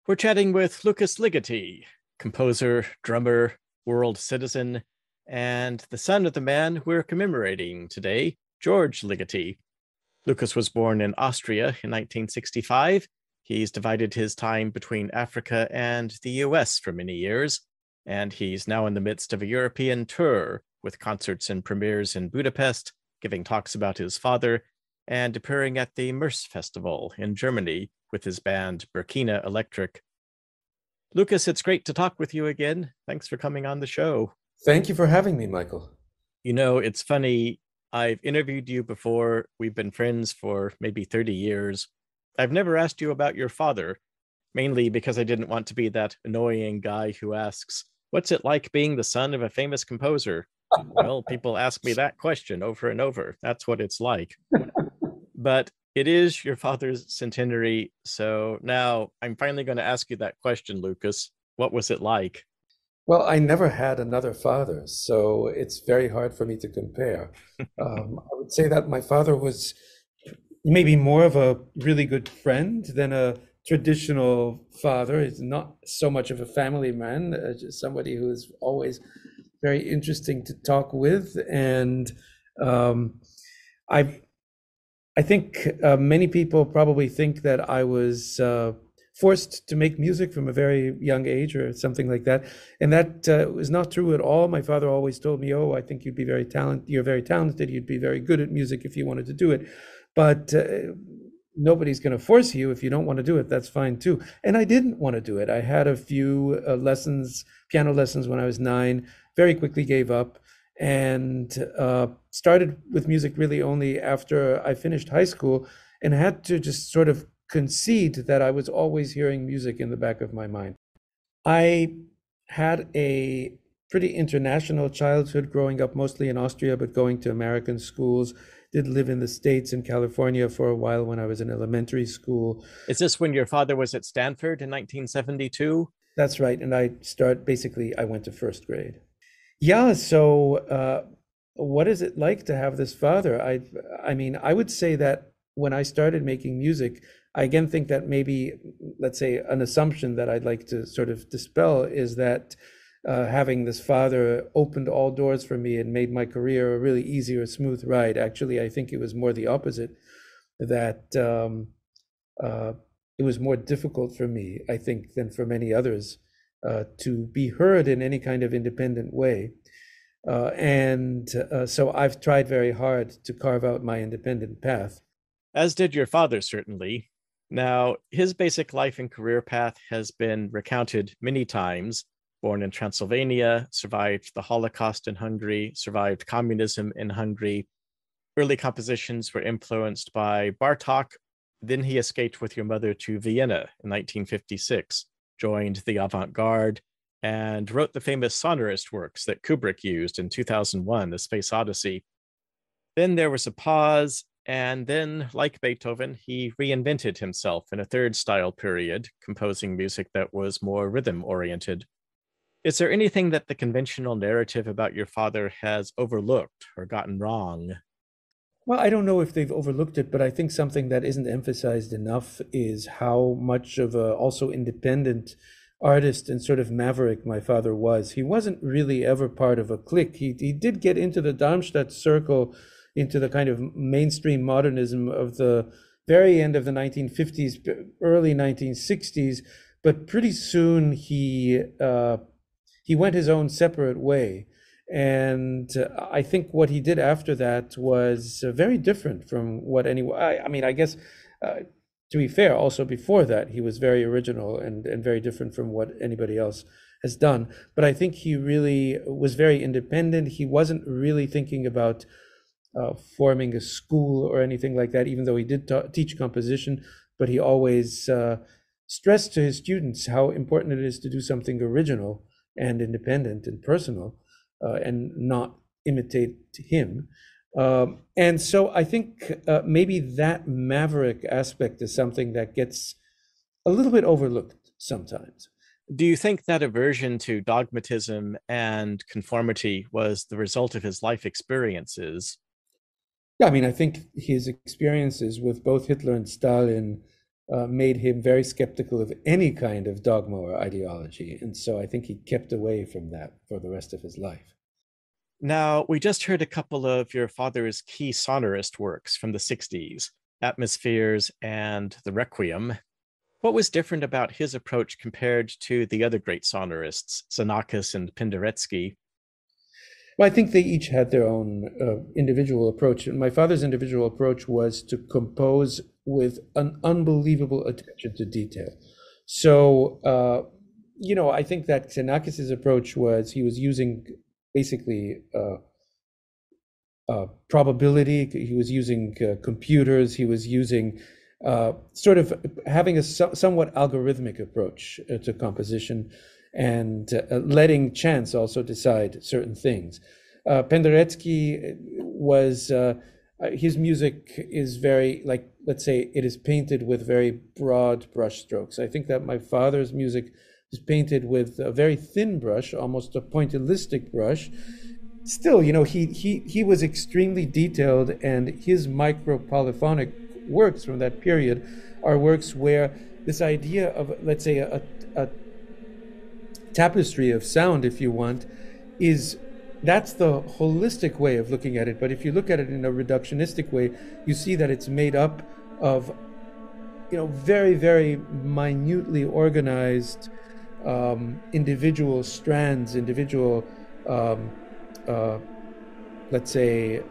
We're chatting with Lukas Ligeti, composer, drummer, world citizen, and the son of the man we're commemorating today, György Ligeti. Lukas was born in Austria in 1965. He's divided his time between Africa and the US for many years, and he's now in the midst of a European tour with concerts and premieres in Budapest, giving talks about his father, and appearing at the Merce Festival in Germany with his band Burkina Electric. Lukas, it's great to talk with you again. Thanks for coming on the show. Thank you for having me, Michael. You know, it's funny. I've interviewed you before. We've been friends for maybe 30 years. I've never asked you about your father, mainly because I didn't want to be that annoying guy who asks, "What's it like being the son of a famous composer?" Well, people ask me that question over and over. That's what it's like. But it is your father's centenary. So now I'm finally going to ask you that question, Lukas. What was it like? Well, I never had another father, so it's very hard for me to compare. I would say that my father was maybe more of a really good friend than a traditional father. He's not so much of a family man, just somebody who is always very interesting to talk with. And I I think many people probably think that I was forced to make music from a very young age or something like that. And that was not true at all. My father always told me, "Oh, I think you're very talented. You'd be very good at music if you wanted to do it. But nobody's going to force you. If you don't want to do it, that's fine too." And I didn't want to do it. I had a few piano lessons when I was 9, very quickly gave up, and started with music really only after I finished high school, and had to just sort of concede that I was always hearing music in the back of my mind. I had a pretty international childhood, growing up mostly in Austria, but going to American schools. Did live in the States, in California for a while when I was in elementary school. Is this when your father was at Stanford in 1972? That's right. And I went to first grade. Yeah, so what is it like to have this father? I mean, I would say that when I started making music, I again think that maybe, let's say, an assumption that I'd like to sort of dispel is that having this father opened all doors for me and made my career a really easy or smooth ride. Actually, I think it was more the opposite, that it was more difficult for me, I think, than for many others to be heard in any kind of independent way. So I've tried very hard to carve out my independent path. As did your father, certainly. Now, his basic life and career path has been recounted many times. Born in Transylvania, survived the Holocaust in Hungary, survived communism in Hungary. Early compositions were influenced by Bartók. Then he escaped with your mother to Vienna in 1956, joined the avant-garde, and wrote the famous sonorist works that Kubrick used in 2001, The Space Odyssey. Then there was a pause, and then, like Beethoven, he reinvented himself in a third style period, composing music that was more rhythm-oriented. Is there anything that the conventional narrative about your father has overlooked or gotten wrong? Well, I don't know if they've overlooked it, but I think something that isn't emphasized enough is how much of a also independent artist and sort of maverick my father was. He wasn't really ever part of a clique. He did get into the Darmstadt circle, into the kind of mainstream modernism of the very end of the 1950s, early 1960s, but pretty soon he went his own separate way. And I think what he did after that was very different from what anyone, I mean, I guess, to be fair, also before that, he was very original and very different from what anybody else has done. But I think he really was very independent. He wasn't really thinking about forming a school or anything like that, even though he did teach composition, but he always stressed to his students how important it is to do something original and independent and personal, and not imitate him. And so I think maybe that maverick aspect is something that gets a little bit overlooked sometimes. Do you think that aversion to dogmatism and conformity was the result of his life experiences? Yeah, I mean, I think his experiences with both Hitler and Stalin made him very skeptical of any kind of dogma or ideology. And so I think he kept away from that for the rest of his life. Now, we just heard a couple of your father's key sonorist works from the 60s, Atmospheres and the Requiem. What was different about his approach compared to the other great sonorists, Xenakis and Penderecki? Well, I think they each had their own individual approach. And my father's individual approach was to compose with an unbelievable attention to detail. So, I think that Xenakis's approach was he was using basically probability. He was using computers. He was using sort of having a somewhat algorithmic approach to composition, and letting chance also decide certain things. Penderecki was, his music is very, like, let's say, it is painted with very broad brush strokes. I think that my father's music is painted with a very thin brush, almost a pointillistic brush. Still, he was extremely detailed, and his micro-polyphonic works from that period are works where this idea of, let's say, a tapestry of sound, if you want, that's the holistic way of looking at it. But if you look at it in a reductionistic way, you see that it's made up of, very, very minutely organized individual strands, individual, let's say,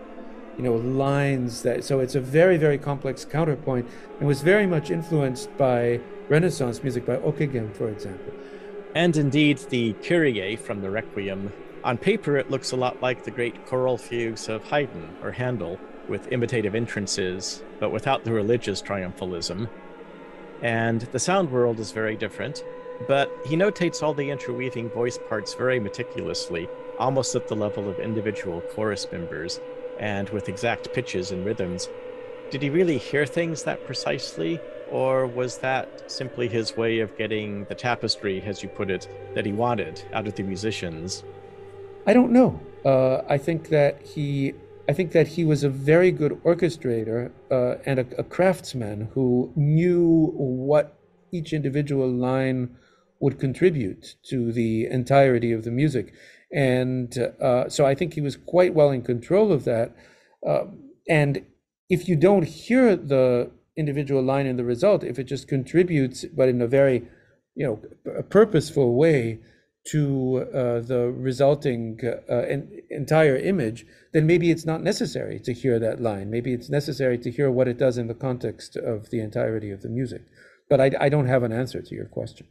lines. So it's a very, very complex counterpoint, and was very much influenced by Renaissance music, by Ockeghem, for example. And indeed, the Kyrie from the Requiem. On paper, it looks a lot like the great choral fugues of Haydn or Handel, with imitative entrances, but without the religious triumphalism. And the sound world is very different, but he notates all the interweaving voice parts very meticulously, almost at the level of individual chorus members, and with exact pitches and rhythms. Did he really hear things that precisely? Or was that simply his way of getting the tapestry, as you put it, that he wanted out of the musicians? I don't know. I think that he was a very good orchestrator and a craftsman who knew what each individual line would contribute to the entirety of the music. And so I think he was quite well in control of that. And if you don't hear the individual line in the result, if it just contributes, but in a very, purposeful way to the resulting entire image, then maybe it's not necessary to hear that line. Maybe it's necessary to hear what it does in the context of the entirety of the music. But I don't have an answer to your question.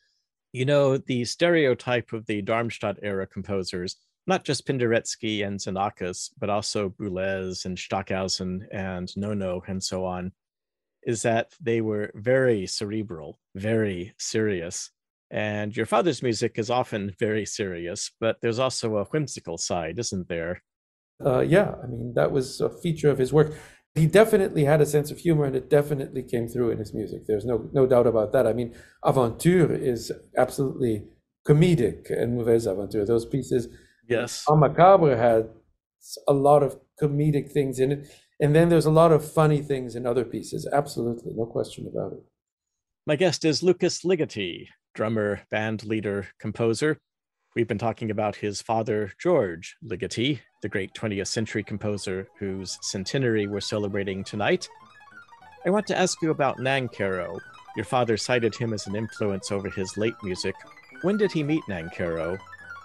The stereotype of the Darmstadt era composers, not just Penderecki and Xenakis, but also Boulez and Stockhausen and Nono and so on, is that they were very cerebral, very serious. And your father's music is often very serious, but there's also a whimsical side, isn't there? Yeah, I mean, that was a feature of his work. He definitely had a sense of humor, and it definitely came through in his music. There's no doubt about that. I mean, Aventure is absolutely comedic, and Mauvaise Aventure, those pieces. Yes. En Macabre had a lot of comedic things in it, and then there's a lot of funny things in other pieces. Absolutely, no question about it. My guest is Lukas Ligeti, drummer, band leader, composer. We've been talking about his father, György Ligeti, the great 20th century composer whose centenary we're celebrating tonight. I want to ask you about Nancarrow. Your father cited him as an influence over his late music. When did he meet Nancarrow?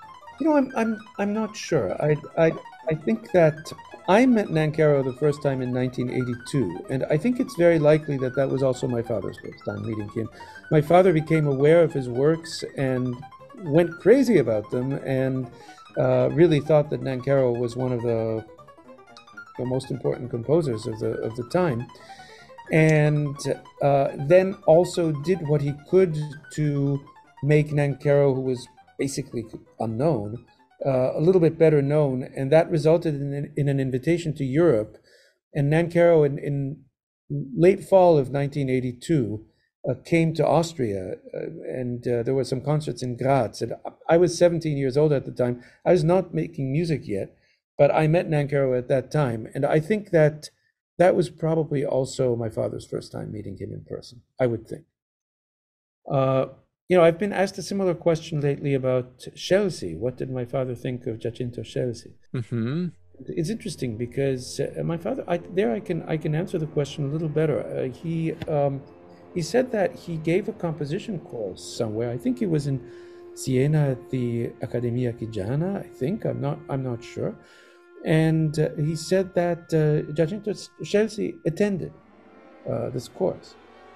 I'm not sure. I think that I met Nancarrow the first time in 1982, and I think it's very likely that that was also my father's first time meeting him. My father became aware of his works and went crazy about them, and really thought that Nancarrow was one of the most important composers of the time, and then also did what he could to make Nancarrow, who was basically unknown, a little bit better known, and that resulted in an invitation to Europe. And Nancarrow in late fall of 1982 came to Austria, and there were some concerts in Graz. And I was 17 years old at the time. I was not making music yet, but I met Nancarrow at that time. And I think that that was probably also my father's first time meeting him in person, I would think. Uh, I've been asked a similar question lately about Scelsi. What did my father think of Giacinto Scelsi? Mm-hmm. It's interesting because my father, I can answer the question a little better. He said that he gave a composition course somewhere. I think it was in Siena at the Accademia Chigiana. I think I'm not sure. And he said that Giacinto Scelsi attended this course.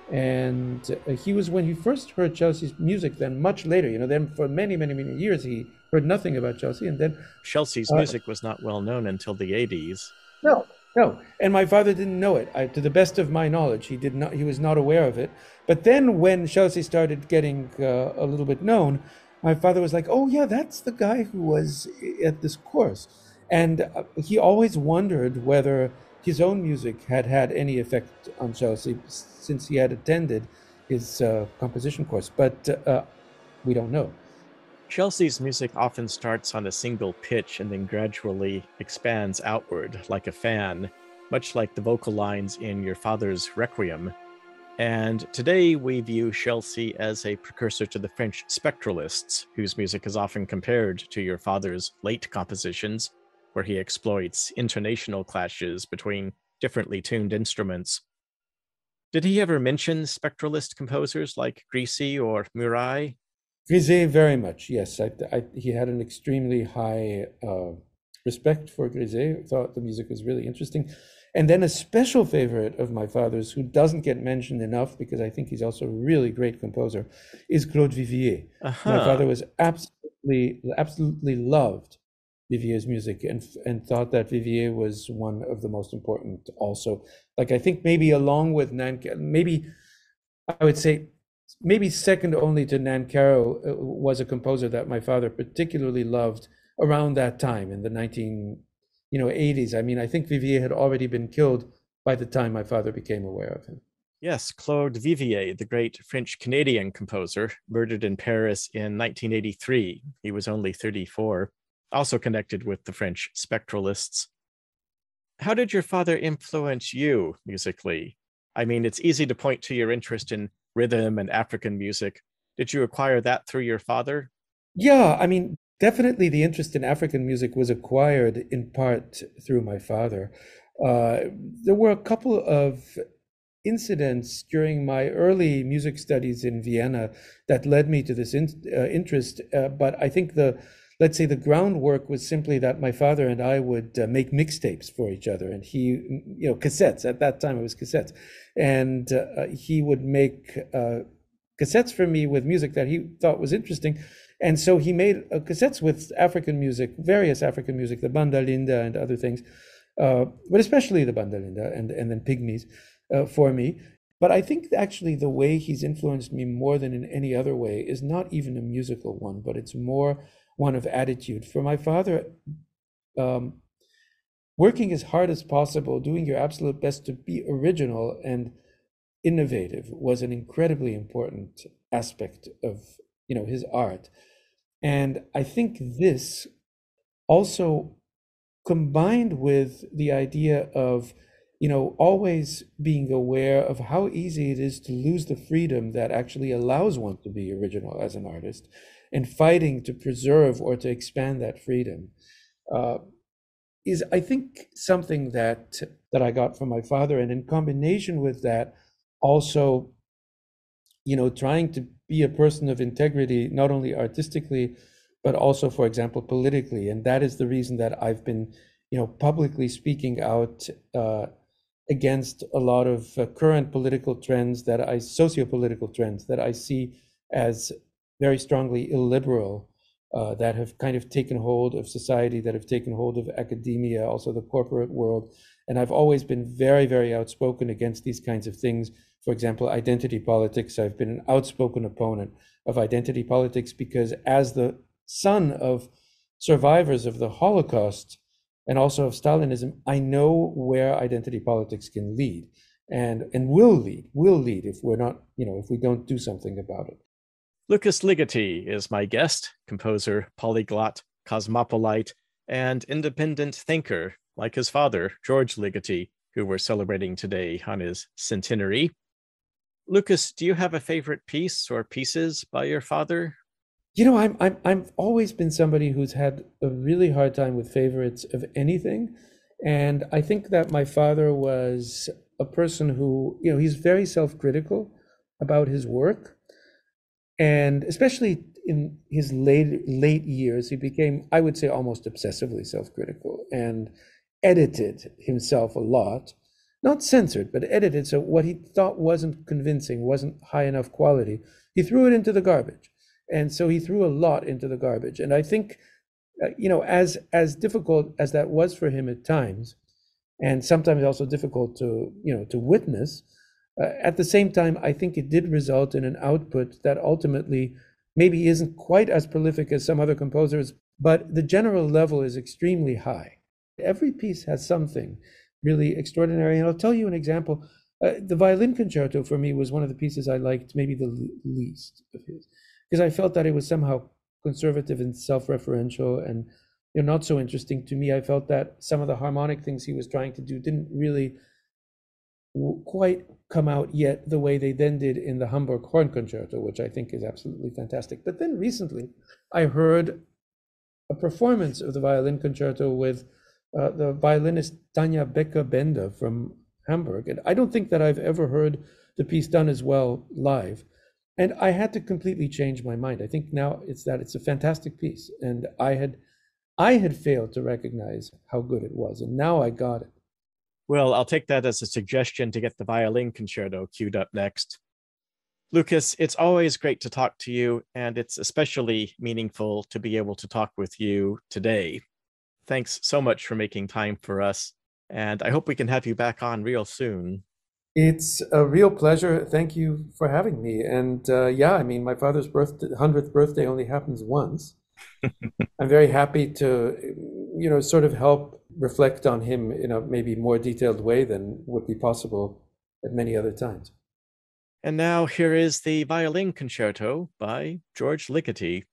And he was, when he first heard Chelsea's music, then much later, then for many, many, many years, he heard nothing about Chelsea. And then, Scelsi's music was not well known until the 80s. no, no. And my father didn't know it. To the best of my knowledge, he was not aware of it. But then when Chelsea started getting a little bit known, my father was like, oh, yeah, that's the guy who was at this course. And he always wondered whether his own music had had any effect on Chelsea since he had attended his composition course. But we don't know. Scelsi's music often starts on a single pitch and then gradually expands outward like a fan, much like the vocal lines in your father's Requiem. And today we view Scelsi as a precursor to the French spectralists, whose music is often compared to your father's late compositions, where he exploits intonational clashes between differently tuned instruments. Did he ever mention spectralist composers like Grisey or Murail? Grisey, very much, yes. He had an extremely high respect for Grisey, thought the music was really interesting. And then a special favorite of my father's, who doesn't get mentioned enough because I think he's also a really great composer, is Claude Vivier. My father was absolutely loved Vivier's music and thought that Vivier was one of the most important also. Like, I think maybe along with maybe I would say maybe second only to Nancarrow was a composer that my father particularly loved around that time in the 1980s. I mean, I think Vivier had already been killed by the time my father became aware of him. Yes, Claude Vivier, the great French-Canadian composer, murdered in Paris in 1983. He was only 34, also connected with the French spectralists. How did your father influence you musically? I mean, it's easy to point to your interest in rhythm and African music. Did you acquire that through your father? Yeah, I mean, definitely the interest in African music was acquired in part through my father. There were a couple of incidents during my early music studies in Vienna that led me to this interest. But I think let's say the groundwork was simply that my father and I would make mixtapes for each other, and cassettes. At that time, it was cassettes, and he would make cassettes for me with music that he thought was interesting. And so he made cassettes with African music, various African music, the Banda Linda and other things, but especially the Banda Linda and then Pygmies for me. But I think actually the way he's influenced me more than in any other way is not even a musical one, but it's more one of attitude. For my father, working as hard as possible, doing your absolute best to be original and innovative was an incredibly important aspect of his art. And I think this also combined with the idea of always being aware of how easy it is to lose the freedom that actually allows one to be original as an artist, and fighting to preserve or to expand that freedom is, I think, something that I got from my father. And in combination with that, also, trying to be a person of integrity, not only artistically, but also, for example, politically. And that is the reason that I've been, publicly speaking out against a lot of current political trends socio-political trends that I see as very strongly illiberal, that have kind of taken hold of society, that have taken hold of academia, also the corporate world. And I've always been very, very outspoken against these kinds of things. For example, identity politics. I've been an outspoken opponent of identity politics because, as the son of survivors of the Holocaust and also of Stalinism, I know where identity politics can lead and will lead if we're not, if we don't do something about it. Lukas Ligeti is my guest, composer, polyglot, cosmopolite, and independent thinker, like his father, György Ligeti, who we're celebrating today on his centenary. Lukas, do you have a favorite piece or pieces by your father? You know, I've always been somebody who's had a really hard time with favorites of anything. And I think that my father was a person who, he's very self-critical about his work. And especially in his late years, he became, I would say, almost obsessively self-critical and edited himself a lot. Not censored, but edited. So what he thought wasn't convincing, wasn't high enough quality, he threw it into the garbage. And so he threw a lot into the garbage. And I think, as difficult as that was for him at times, and sometimes also difficult to witness, at the same time, I think it did result in an output that ultimately maybe isn't quite as prolific as some other composers, but the general level is extremely high. Every piece has something really extraordinary. And I'll tell you an example. The violin concerto for me was one of the pieces I liked maybe the least of his, because I felt that it was somehow conservative and self-referential and not so interesting to me. I felt that some of the harmonic things he was trying to do didn't really quite come out yet the way they then did in the Hamburg Horn Concerto, which I think is absolutely fantastic. But then recently, I heard a performance of the violin concerto with the violinist Tanja Becker-Bender from Hamburg. And I don't think that I've ever heard the piece done as well live. And I had to completely change my mind. I think now it's a fantastic piece. And I had failed to recognize how good it was. And now I got it. Well, I'll take that as a suggestion to get the violin concerto queued up next. Lukas, it's always great to talk to you, and it's especially meaningful to be able to talk with you today. Thanks so much for making time for us, and I hope we can have you back on real soon. It's a real pleasure. Thank you for having me. And my father's 100th birthday only happens once. I'm very happy to, sort of help reflect on him in a maybe more detailed way than would be possible at many other times. And now here is the violin concerto by György Ligeti.